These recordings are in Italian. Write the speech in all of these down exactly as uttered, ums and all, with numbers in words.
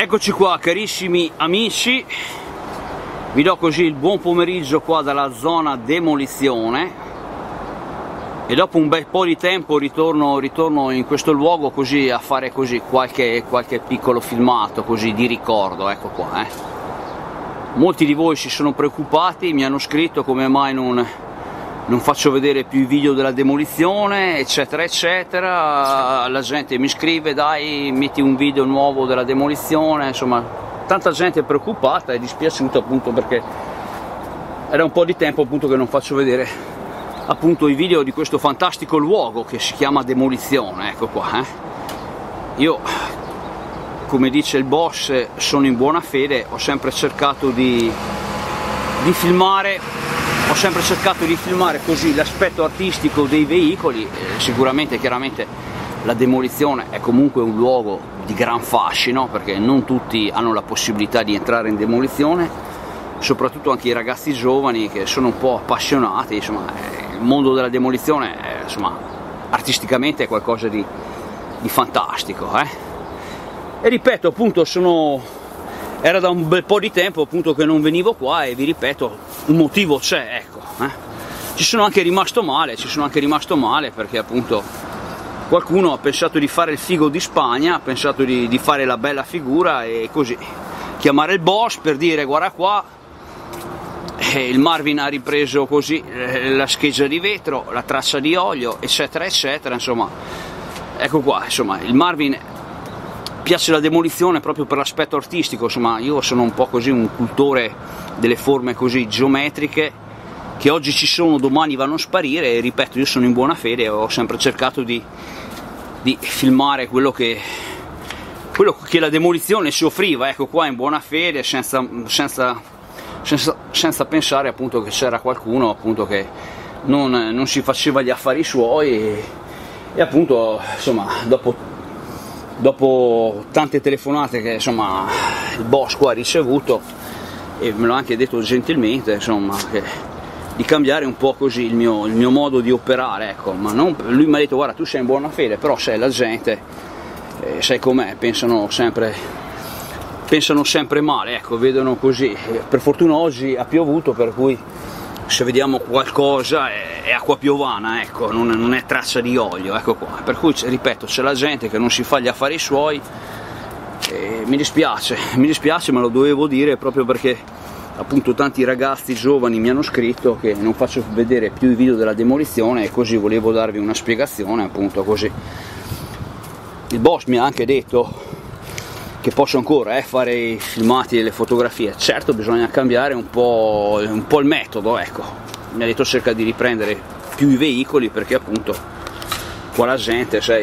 Eccoci qua carissimi amici, vi do così il buon pomeriggio qua dalla zona demolizione e dopo un bel po' di tempo ritorno, ritorno in questo luogo così a fare così qualche, qualche piccolo filmato così di ricordo. Ecco qua, eh. Molti di voi si sono preoccupati, mi hanno scritto come mai non, non faccio vedere più i video della demolizione eccetera eccetera. La gente mi scrive dai metti un video nuovo della demolizione, insomma tanta gente è preoccupata e dispiaciuta appunto perché era un po' di tempo appunto che non faccio vedere appunto i video di questo fantastico luogo che si chiama demolizione. Ecco qua, eh. Io, come dice il boss, sono in buona fede, ho sempre cercato di, di filmare ho sempre cercato di filmare così l'aspetto artistico dei veicoli. Eh, sicuramente chiaramente la demolizione è comunque un luogo di gran fascino perché non tutti hanno la possibilità di entrare in demolizione, soprattutto anche i ragazzi giovani che sono un po' appassionati. Insomma, eh, il mondo della demolizione eh, insomma, artisticamente è qualcosa di, di fantastico, eh? E ripeto appunto sono era da un bel po' di tempo appunto che non venivo qua e vi ripeto un motivo c'è, ecco, eh. Ci sono anche rimasto male, ci sono anche rimasto male perché appunto qualcuno ha pensato di fare il figo di Spagna, ha pensato di, di fare la bella figura e così chiamare il boss per dire guarda qua, e il Marvin ha ripreso così eh, la scheggia di vetro, la traccia di olio eccetera eccetera, insomma ecco qua, insomma il Marvin piace la demolizione proprio per l'aspetto artistico. Insomma io sono un po' così un cultore delle forme così geometriche che oggi ci sono, domani vanno a sparire e ripeto io sono in buona fede, ho sempre cercato di, di filmare quello che, quello che la demolizione si offriva, ecco qua in buona fede, senza, senza, senza, senza pensare appunto che c'era qualcuno appunto che non, non si faceva gli affari suoi e, e appunto insomma dopo dopo tante telefonate che insomma il boss qua ha ricevuto e me l'ha anche detto gentilmente insomma che, di cambiare un po' così il mio, il mio modo di operare, ecco, ma non, lui mi ha detto guarda tu sei in buona fede però sai la gente eh, sai com'è, pensano sempre pensano sempre male, ecco, vedono così. Per fortuna oggi ha piovuto per cui se vediamo qualcosa è, è acqua piovana, ecco, non, non è traccia di olio, ecco qua, per cui ripeto c'è la gente che non si fa gli affari suoi e mi dispiace, mi dispiace ma lo dovevo dire proprio perché appunto tanti ragazzi giovani mi hanno scritto che non faccio vedere più i video della demolizione e così volevo darvi una spiegazione appunto così. Il boss mi ha anche detto che posso ancora eh, fare i filmati e le fotografie, certo bisogna cambiare un po', un po' il metodo, ecco, mi ha detto cerca di riprendere più i veicoli perché appunto qua la gente sai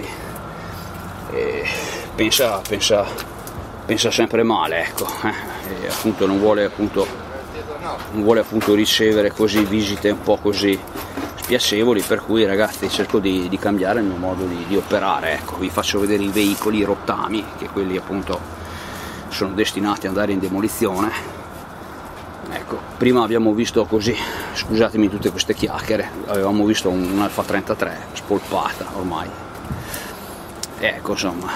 eh, pensa, pensa, pensa sempre male, ecco, eh, e appunto non vuole appunto, non vuole appunto ricevere così visite un po' così spiacevoli, per cui ragazzi cerco di, di cambiare il mio modo di, di operare, ecco, vi faccio vedere i veicoli, i rottami, che quelli appunto sono destinati ad andare in demolizione. Ecco, prima abbiamo visto così, scusatemi tutte queste chiacchiere, avevamo visto un, un Alfa trentatré spolpata ormai, ecco insomma,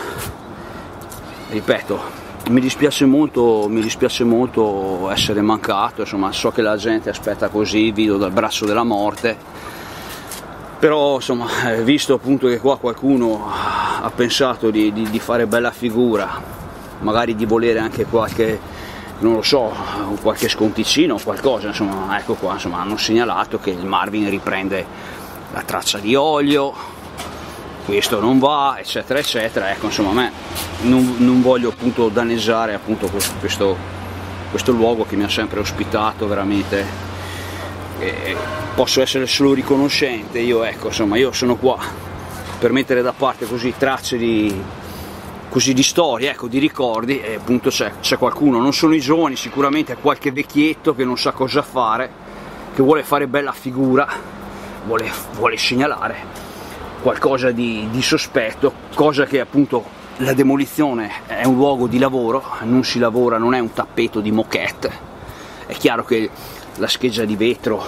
ripeto, mi dispiace molto, mi dispiace molto essere mancato, insomma so che la gente aspetta così il video dal braccio della morte. Però insomma, visto appunto che qua qualcuno ha pensato di, di, di fare bella figura, magari di volere anche qualche, non lo so, qualche sconticino o qualcosa, insomma, ecco qua, insomma, hanno segnalato che il Marvin riprende la traccia di olio, questo non va, eccetera, eccetera, ecco, insomma, a me non, non voglio appunto danneggiare appunto questo, questo luogo che mi ha sempre ospitato veramente. E posso essere solo riconoscente, io ecco insomma io sono qua per mettere da parte così tracce di, così di storie, ecco, di ricordi e appunto c'è qualcuno, non sono i giovani, sicuramente qualche vecchietto che non sa cosa fare, che vuole fare bella figura, vuole, vuole segnalare qualcosa di, di sospetto, cosa che appunto la demolizione è un luogo di lavoro, non si lavora, non è un tappeto di moquette, è chiaro che la scheggia di vetro,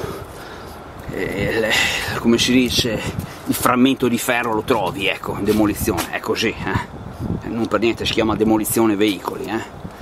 eh, come si dice, il frammento di ferro lo trovi, ecco, in demolizione, è così, eh? Non per niente si chiama demolizione veicoli, eh?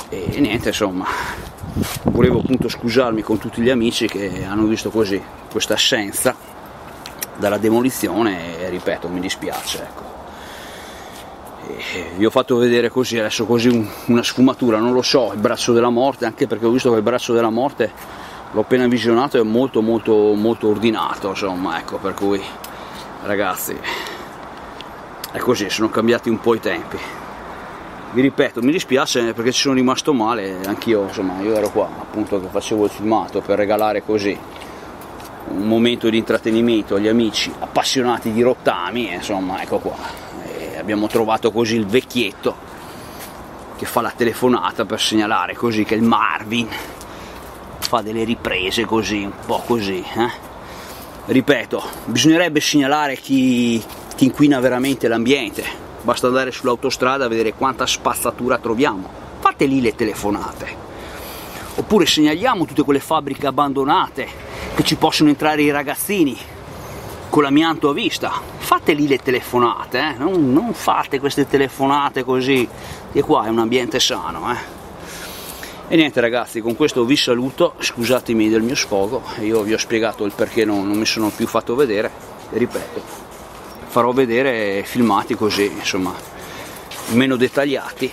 e niente, insomma, volevo appunto scusarmi con tutti gli amici che hanno visto così questa assenza dalla demolizione e ripeto, mi dispiace, ecco. E vi ho fatto vedere così, adesso così un, una sfumatura, non lo so, il braccio della morte, anche perché ho visto che il braccio della morte l'ho appena visionato, è molto molto molto ordinato, insomma, ecco, per cui ragazzi è così, sono cambiati un po' i tempi. Vi ripeto, mi dispiace perché ci sono rimasto male, anch'io, insomma, io ero qua appunto che facevo il filmato per regalare così un momento di intrattenimento agli amici appassionati di rottami, e insomma, ecco qua, e abbiamo trovato così il vecchietto che fa la telefonata per segnalare così che il Marvin fa delle riprese così, un po' così, eh? Ripeto, bisognerebbe segnalare chi, chi inquina veramente l'ambiente. Basta andare sull'autostrada a vedere quanta spazzatura troviamo, fate lì le telefonate, oppure segnaliamo tutte quelle fabbriche abbandonate che ci possono entrare i ragazzini con l'amianto a vista, fate lì le telefonate, eh? non, non fate queste telefonate così, che qua è un ambiente sano. Eh? E niente ragazzi, con questo vi saluto, scusatemi del mio sfogo, io vi ho spiegato il perché non, non mi sono più fatto vedere, e ripeto, farò vedere filmati così, insomma, meno dettagliati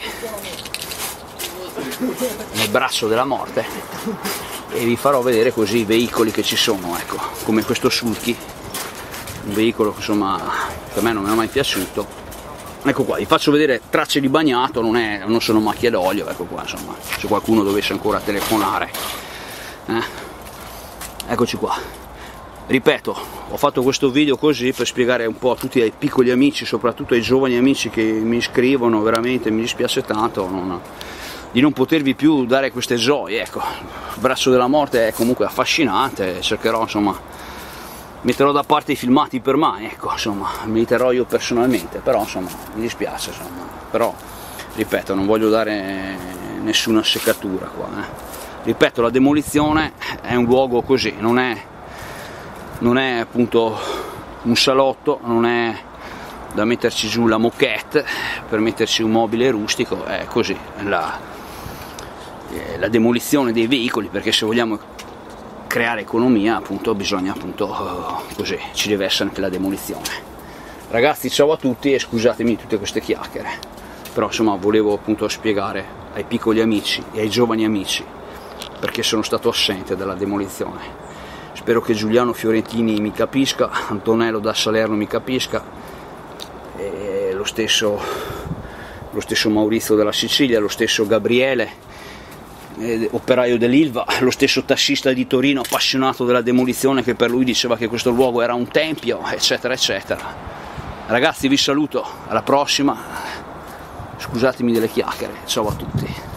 nel braccio della morte, e vi farò vedere così i veicoli che ci sono, ecco, come questo Sulky, un veicolo che insomma per me non mi è mai piaciuto. Ecco qua, vi faccio vedere tracce di bagnato, non, è, non sono macchie d'olio, ecco qua, insomma, se qualcuno dovesse ancora telefonare, eh? Eccoci qua. Ripeto, ho fatto questo video così per spiegare un po' a tutti i piccoli amici, soprattutto ai giovani amici che mi scrivono, veramente mi dispiace tanto non, di non potervi più dare queste gioie, ecco. Il braccio della morte è comunque affascinante, cercherò, insomma, metterò da parte i filmati per mani, ecco, insomma, mi terrò io personalmente, però insomma, mi dispiace, insomma, però, ripeto, non voglio dare nessuna seccatura qua, eh. Ripeto, la demolizione è un luogo così, non è non è appunto un salotto, non è da metterci giù la moquette per metterci un mobile rustico, è così la, la demolizione dei veicoli, perché se vogliamo creare economia appunto bisogna appunto così, ci deve essere anche la demolizione. Ragazzi, ciao a tutti e scusatemi tutte queste chiacchiere, però insomma volevo appunto spiegare ai piccoli amici e ai giovani amici perché sono stato assente dalla demolizione. Spero che Giuliano Fiorentini mi capisca, Antonello da Salerno mi capisca, e lo stesso, lo stesso Maurizio della Sicilia, lo stesso Gabriele, eh, operaio dell'Ilva, lo stesso tassista di Torino appassionato della demolizione, che per lui diceva che questo luogo era un tempio, eccetera eccetera. Ragazzi, vi saluto, alla prossima, scusatemi delle chiacchiere, ciao a tutti.